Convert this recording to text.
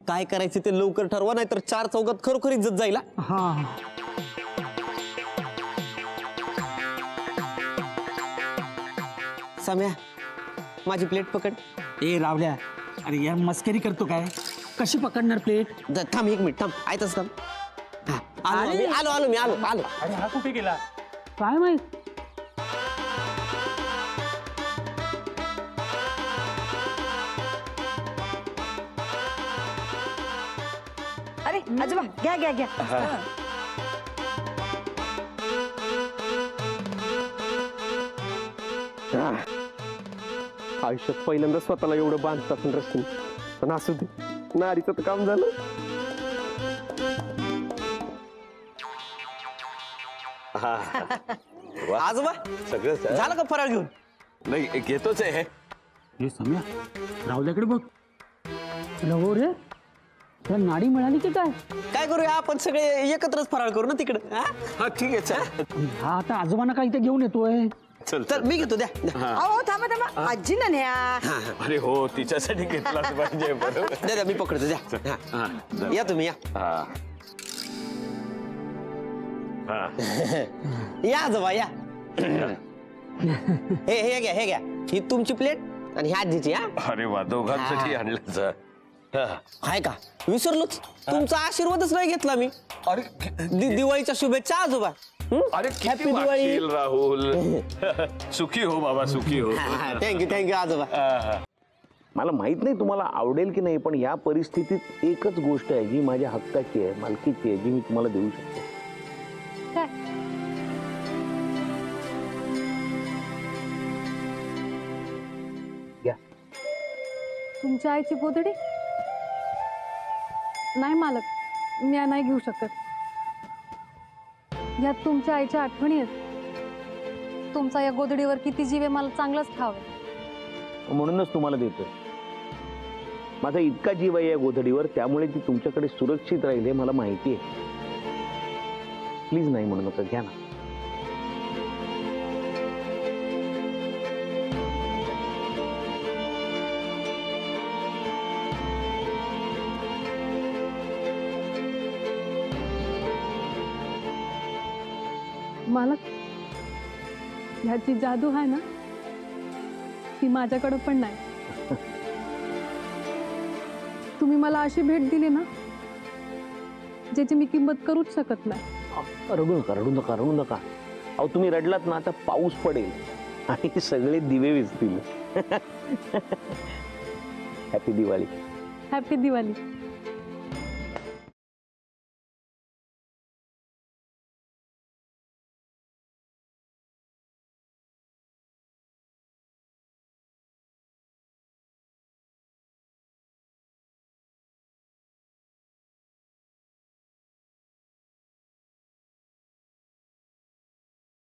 काय करायचं ते लवकर ठरवा, नाहीतर 4 चौघात खरोखर इज्जत जाईल. हा सम्या, माझी प्लेट पकड. ए रावल्या, अरे यार मस्करी करतो काय? कशी पकडणार प्लेट? थांब 1 मिनिट थांब, आयतच थांब. आलो मी आलो. अरे हा कुठे गेला काय माहित? अरे आजोबा घ्या. आयुष्यात पहिल्यांदा स्वतःला एवढं बांधतात रस्ते, पण असू दे, नारीचं तर काम झालं. आजोबा सगळं झालं का फराळ घेऊन? नाही घेतोच आहे. हे सम्या, रावल्याकडे बघ. रहो रे, तुला नाडी मिळाली की काय? काय करूया आपण सगळे एकत्रच फराळ करू ना तिकडे. हा ठीक आहे चल. हा आता आजोबांना काय इथे घेऊन येतोय. चल तर मी घेतो, द्या. अहो थांबा आजी ना न्या. अरे हो तिच्यासाठी घेतलाच पाहिजे. बरोबर. द्या मी पकडतो, द्या. या तुम्ही या. या आजोबा या. हे घ्या ही तुमची प्लेट आणि ही आजीची. अरे वा, दोघांसाठी आणलं. हाय का, विसरलोच. तुमचा आशीर्वादच नाही घेतला मी. अरे दिवाळीच्या शुभेच्छा आजोबा. अरे Happy किती दिवाळी. वाटशील राहुल. सुखी हो बाबा, सुखी हो. थँक्यू आजोबा. मला माहित नाही तुम्हाला आवडेल की नाही, पण या परिस्थितीत एकच गोष्ट आहे जी माझ्या हक्काची आहे, मालकीची आहे, जी मी तुम्हाला देऊ शकतो. घ्या. तुमच्या आईची गोधडी नाही मालक, मी नाही घेऊ शकत. यात तुमच्या आईच्या आठवणी आहेत. तुमचा या गोधडीवर किती जीव आहे मला चांगलंच ठाव आहे. म्हणूनच तुम्हाला देतोय. माझा इतका जीव आहे या गोधडीवर, त्यामुळे ती तुमच्याकडे सुरक्षित राहील हे मला माहिती आहे. प्लीज नाही म्हणू नका, घ्या ना. मालक, ह्याची जादू आहे ना, ती माझ्याकडे पण नाही. तुम्ही मला अशी भेट दिली ना ज्याची मी किंमत करूच शकत नाही. रडू नका. अहो तुम्ही रडलात ना, आता पाऊस पडेल आणि सगळे दिवे विझतील. हॅपी दिवाळी. हॅपी दिवाळी.